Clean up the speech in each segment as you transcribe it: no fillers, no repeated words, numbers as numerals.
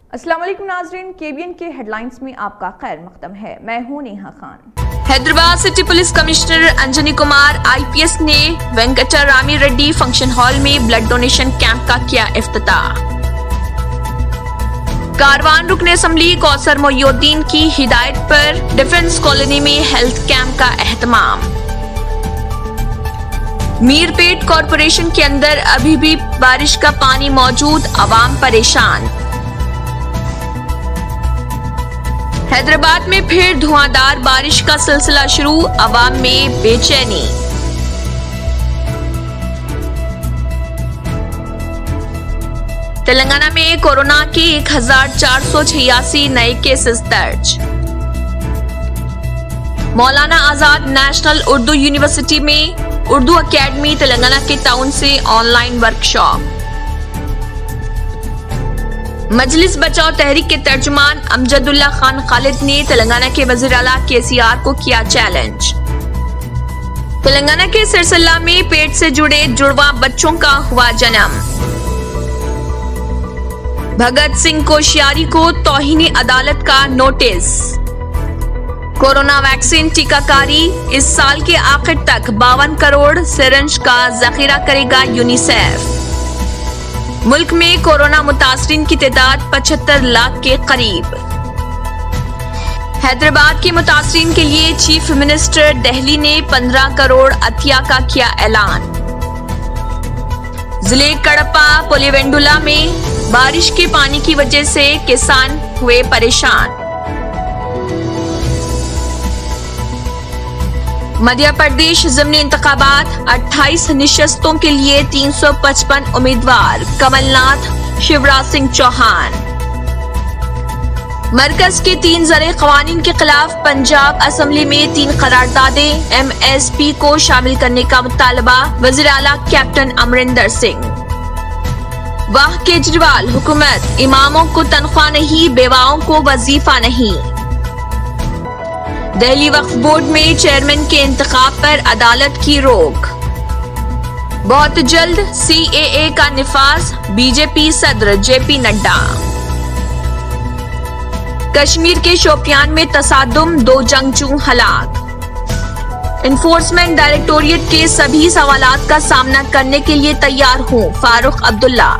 अस्सलाम वालेकुम नाज़रीन, केबीएन के हेडलाइंस में आपका खैर मकदम है। मैं हूं Neha Khan. Hyderabad city police commissioner Anjani Kumar IPS ने वेंकटरामी रेड्डी फंक्शन हॉल में ब्लड डोनेशन कैंप का किया इफ्तिताह। कारवान रुकने असम्बली कौसर मोइनुद्दीन की हिदायत पर डिफेंस कॉलोनी में हेल्थ कैंप का एहतमाम। मीरपेट कॉरपोरेशन के अंदर अभी भी बारिश का पानी मौजूद, आवाम परेशान। हैदराबाद में फिर धुआंधार बारिश का सिलसिला शुरू, आवाम में बेचैनी। तेलंगाना में कोरोना के 1486 नए केसेस दर्ज। मौलाना आजाद नेशनल उर्दू यूनिवर्सिटी में उर्दू अकेडमी तेलंगाना के टाउन से ऑनलाइन वर्कशॉप। मजलिस बचाओ तहरीक के तर्जुमान अमजदुल्ला खान खालिद ने तेलंगाना के वजीर आला केसीआर को किया चैलेंज। तेलंगाना के सिरसल्ला में पेट से जुड़े जुड़वा बच्चों का हुआ जन्म। भगत सिंह कोश्यारी को तौहीन अदालत का नोटिस। कोरोना वैक्सीन टीकाकारी इस साल के आखिर तक 52 करोड़ सिरिंज का जखीरा करेगा यूनिसेफ। मुल्क में कोरोना मुतासरीन की तादाद 75 लाख के करीब। हैदराबाद के मुतासरीन के लिए चीफ मिनिस्टर दिल्ली ने 15 करोड़ अतिया का किया ऐलान। जिले कड़पा पुलिवेंडुला में बारिश के पानी की वजह से किसान हुए परेशान। मध्य प्रदेश ज़िमनी इंतखाबात 28 निशस्तों के लिए 355 उम्मीदवार, कमलनाथ, शिवराज सिंह चौहान। मरकज के 3 ज़रे क़वानीन के खिलाफ पंजाब असेंबली में 3 करारदादें, एमएसपी को शामिल करने का मुतालबा, वज़ीर आला कैप्टन अमरिंदर सिंह। वाह केजरीवाल हुकूमत, इमामों को तनख्वाह नहीं, बेवाओं को वजीफा नहीं। दिल्ली वक्फ बोर्ड में चेयरमैन के इंतखाब पर अदालत की रोक। बहुत जल्द सीएए का निफाज, बीजेपी सदर जेपी नड्डा। कश्मीर के शोपियान में तसादुम, 2 जंगजू हलाक। एनफोर्समेंट डायरेक्टोरेट के सभी सवालात का सामना करने के लिए तैयार हूं, फारूक अब्दुल्ला।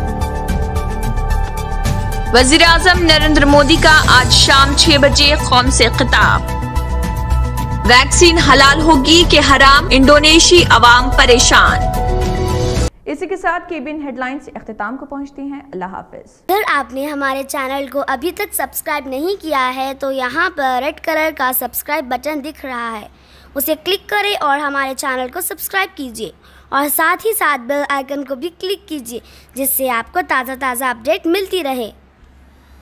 वजीर आजम नरेंद्र मोदी का आज शाम 6 बजे कौम से खिताब। वैक्सीन हलाल होगी कि हराम, इंडोनेशी अवाम परेशान। इसी के साथ केबीएन हेडलाइंस इख्तिताम को पहुंचती हैं। अल्लाह हाफिज। अगर आपने हमारे चैनल को अभी तक सब्सक्राइब नहीं किया है तो यहाँ पर रेड कलर का सब्सक्राइब बटन दिख रहा है, उसे क्लिक करें और हमारे चैनल को सब्सक्राइब कीजिए और साथ ही साथ बेल आइकन को भी क्लिक कीजिए, जिससे आपको ताज़ा अपडेट मिलती रहे।